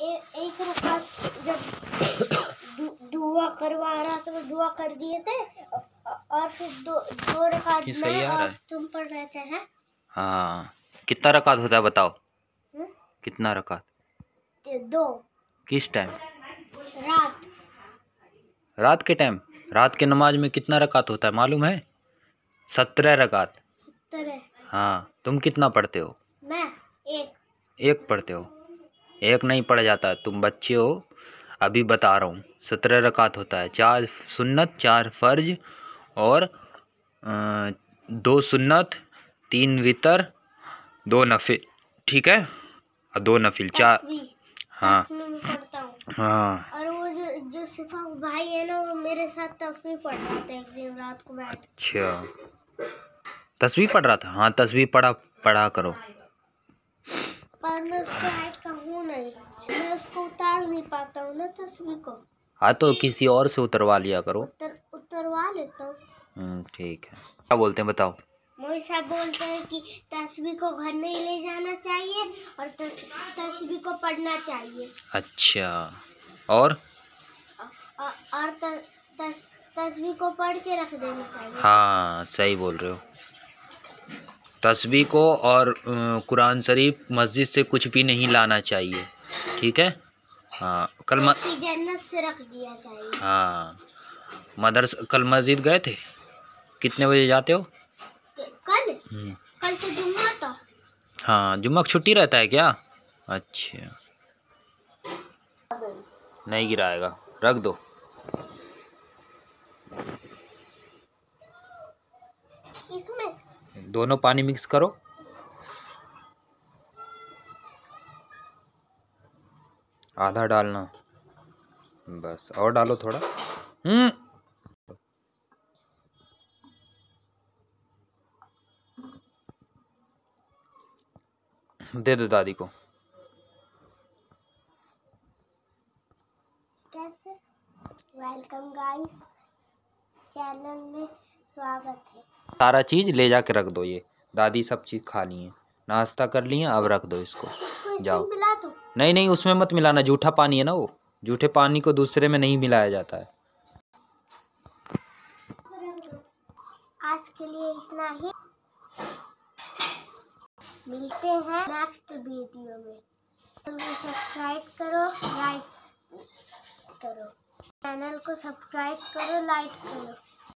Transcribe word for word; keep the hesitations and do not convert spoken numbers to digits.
ए, एक रकात जब दुआ करवा रहा तो दुआ कर दिए थे और फिर दो दो रकात मैं और तुम पढ़ रहे थे हैं। हाँ, कितना रकात होता है बताओ? हुँ? कितना रकात? दो। किस टाइम? रात। रात के टाइम? रात के नमाज में कितना रकात होता है मालूम है? सत्रह रकात। सत्रह। हाँ, तुम कितना पढ़ते हो? मैं एक। एक पढ़ते हो? एक नहीं पढ़ जाता, तुम बच्चे हो। अभी बता रहा हूँ, सत्रह रकात होता है। चार सुन्नत, चार फर्ज और आ, दो सुन्नत, तीन वितर, दो नफिल, ठीक है? और दो नफिल, चार। हाँ हाँ। और वो जो जो सिफा भाई है ना, वो मेरे साथ तस्वीर पढ़ रहा था एक दिन रात को बैठ। अच्छा, तस्वीर पढ़ रहा था? हाँ, तस्वीर पढ़ा पढ़ा करो। पर मैं उसके हाइट का हूँ नहीं, मैं उसको उतार नहीं पाता हूँ ना तस्वीर को। हाँ, तो किसी और से उतरवा लिया करो। उतर, उतरवा लेता हूँ। हम्म, ठीक है। क्या बोलते हैं बताओ? मौलवी साहब बोलते हैं कि तस्वीर को घर नहीं ले जाना चाहिए और तस, तस्वीर को पढ़ना चाहिए। अच्छा, और और, और त, तस, तस्वीर को पढ़ के रख देना चाहिए। हाँ, सही बोल रहे हो। तस्बीह को और कुरान शरीफ मस्जिद से कुछ भी नहीं लाना चाहिए, ठीक है? हाँ, कल म... जन्नत से रख दिया चाहिए। हाँ, मदरस कल मस्जिद गए थे? कितने बजे जाते हो? कल कल तो जुम्मा था। हाँ, जुम्मा की छुट्टी रहता है क्या? अच्छा, नहीं गिराएगा, रख दो। इसमें दोनों पानी मिक्स करो। आधा डालना बस, और डालो थोड़ा। हम्म दे दो दादी को। कैसे? वेलकम गाइस, चैनल में स्वागत है। सारा चीज ले जाके रख दो। ये दादी सब चीज खा ली है, नाश्ता कर लिए, अब रख दो इसको। जाओ। मिला दो। नहीं नहीं, उसमें मत मिलाना, जूठा पानी है ना वो। जूठे पानी को दूसरे में नहीं मिलाया जाता है। आज के लिए इतना ही, मिलते हैं नेक्स्ट वीडियो में। सब्सक्राइब करो, लाइक करो, चैनल को सब्सक्राइब करो, लाइक करो।